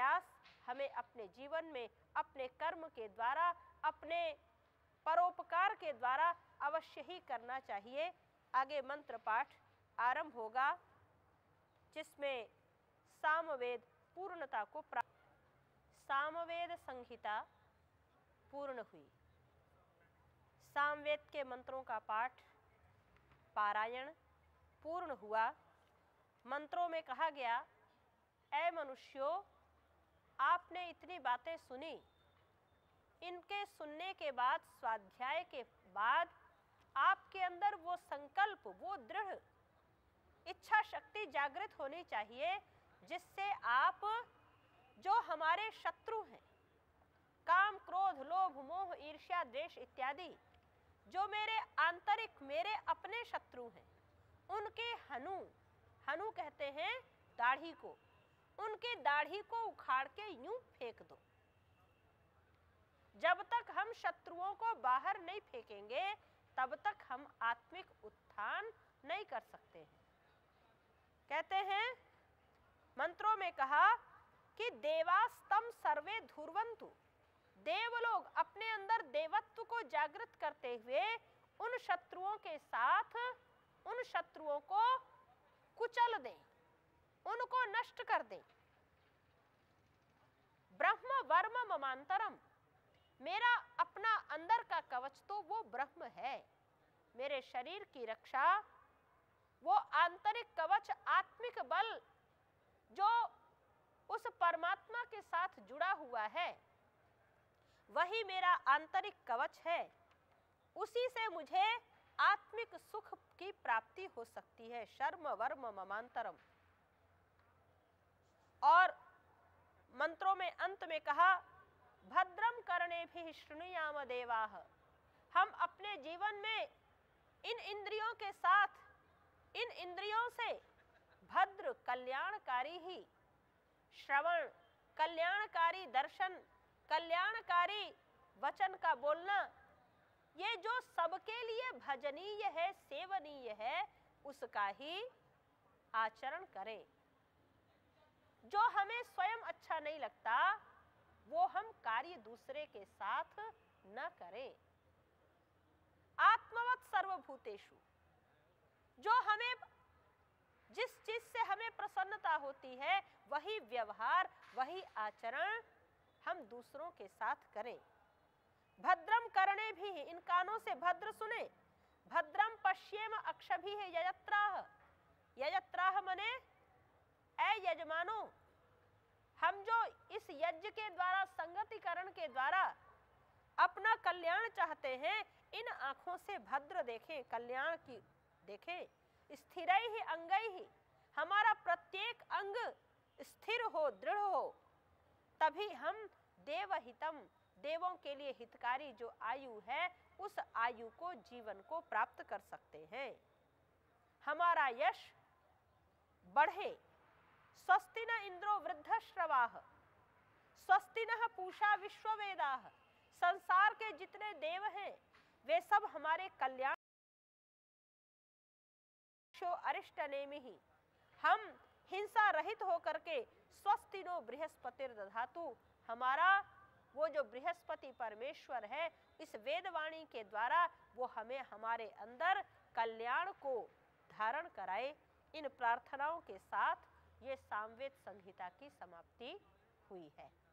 प्रयास हमें अपने जीवन में अपने कर्म के द्वारा, अपने परोपकार के द्वारा अवश्य ही करना चाहिए। आगे मंत्र पाठ आरंभ होगा, जिसमें सामवेद पूर्णता को प्राप्त। सामवेद संहिता पूर्ण हुई। सामवेद के मंत्रों का पाठ पारायण पूर्ण हुआ। मंत्रों में कहा गया, ऐ मनुष्यों, आपने इतनी बातें सुनी, इनके सुनने के बाद, स्वाध्याय के बाद आपके अंदर वो संकल्प, वो दृढ़ इच्छा शक्ति जागृत होनी चाहिए, जिससे आप जो हमारे शत्रु हैं, काम क्रोध लोभ मोह ईर्ष्या द्वेष इत्यादि, जो मेरे आंतरिक मेरे अपने शत्रु हैं, उनके हनु कहते हैं दाढ़ी को, उनके दाढ़ी को उखाड़ के यूं फेंक दो। जब तक हम शत्रुओं को बाहर नहीं फेंकेंगे, तब तक हम आत्मिक उत्थान नहीं कर सकते हैं। कहते हैं मंत्रों में कहा कि देवास्तम सर्वे धुर्वंतु, देवलोग अपने अंदर देवत्व को जागृत करते हुए उन शत्रुओं के साथ उन शत्रुओं को कुचल दें, उनको नष्ट कर दें। ब्रह्म वर्म ममांतरम, मेरा अपना अंदर का कवच तो वो ब्रह्म है, मेरे शरीर की रक्षा, वो आंतरिक कवच आत्मिक बल जो उस परमात्मा के साथ जुड़ा हुआ है, वही मेरा आंतरिक कवच है। उसी से मुझे आत्मिक सुख की प्राप्ति हो सकती है। शर्म वर्म ममांतरम। और मंत्रों में अंत में कहा, भद्रम कर्णेभिः शृणुयाम देवाः, हम अपने जीवन में इन इंद्रियों के साथ, इन इंद्रियों से भद्र कल्याणकारी ही श्रवण, कल्याणकारी दर्शन, कल्याणकारी वचन का बोलना, ये जो सबके लिए भजनीय है, सेवनीय है, उसका ही आचरण करें। जो हमें स्वयं अच्छा नहीं लगता, वो हम कार्य दूसरे के साथ न करें। आत्मवत् सर्वभूतेषु, जो हमें, जिस चीज से हमें प्रसन्नता होती है, वही व्यवहार, वही आचरण हम दूसरों के साथ करें। भद्रम कर्णे भी, इन कानों से भद्र सुने। भद्रम पश्येम अक्षभिः यजत्राः, यजत्राः मने ऐ यजमानो, हम जो इस यज्ञ के द्वारा, संगतिकरण के द्वारा अपना कल्याण चाहते हैं, इन आंखों से भद्र देखें, कल्याण की देखें। स्थिरैः अंगैः, हमारा प्रत्येक अंग स्थिर हो, दृढ़ हो, तभी हम देवहितम, देवों के लिए हितकारी जो आयु है, उस आयु को, जीवन को प्राप्त कर सकते हैं। हमारा यश बढ़े। स्वस्ति न इंद्रो वृद्धश्रवाः, स्वस्ति नः पूषा विश्ववेदाः, संसार के जितने देव हैं वे सब हमारे कल्याण अरिष्टनेमिः, हम हिंसा रहित होकर के स्वस्ति नो बृहस्पतिर्दधातु, हमारा वो जो बृहस्पति परमेश्वर है, इस वेदवाणी के द्वारा वो हमें हमारे अंदर कल्याण को धारण कराए। इन प्रार्थनाओं के साथ ये सामवेद संहिता की समाप्ति हुई है।